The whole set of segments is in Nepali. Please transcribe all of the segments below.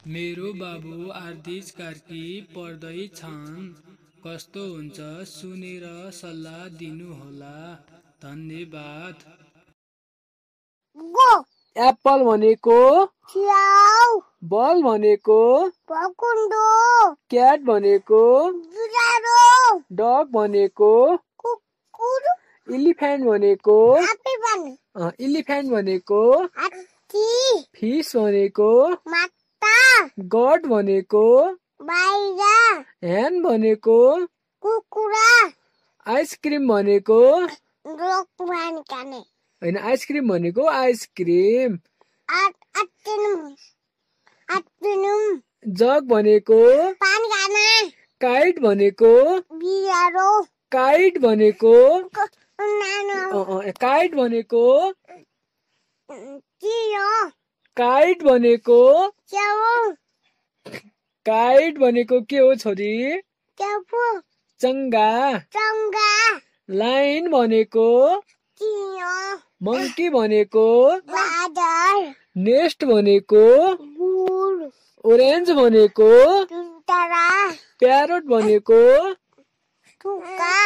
मेरो बाबु आरदिज कार्की पढ्दैछन्। कस्तो हुन्छ सुनेर सल्लाह दिनुहोला। धन्यवाद। गो एप्पल भनेको स्याउ बल भनेको भकुण्डो क्याट भनेको बिरालो डग भनेको कुकुर इलिफेन्ट भनेको हात्ती इलिफेन्ट भनेको हात्ती फिस भनेको माता गड भनेको बाहिर ह्यान भनेको कुकुरा आइसक्रिम भनेको लोक खाने होइन आइसक्रिम भनेको आइसक्रिम आफ्टरनुन जग भनेको पानी खाना काइट भनेको बिरालो काइट भनेको नानो काइट भनेको चियो काइट भनेको च्याउ काइट भनेको के हो छोरी? च्याउ चङ्गा। चङ्गा लाइन भनेको चियो मंकी भनेको बादल नेस्ट भनेको बुल ओरेन्ज भनेको तारा प्यारोट भनेको थुका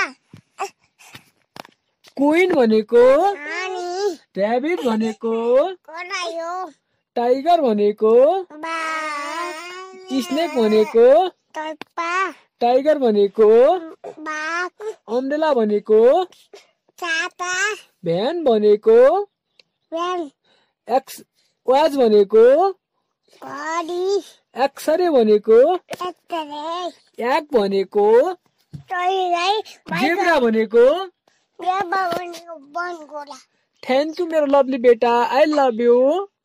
क्वीन भनेको हानी ऱ्याबिट भनेको करायो टाइगर भनेको बाघ स्नेक भनेको टप्पा टाइगर भनेको बाघ अम्ब्रेला भनेको छाता भ्यान भनेको व्यान एक्स वाच भनेको घडी एक्सरे भनेको एक्सरे याक भनेको टोइलाई जेब्रा भनेको बन गोला थ्याङ्क यू मेरो लभली बेटा आई लभ यू।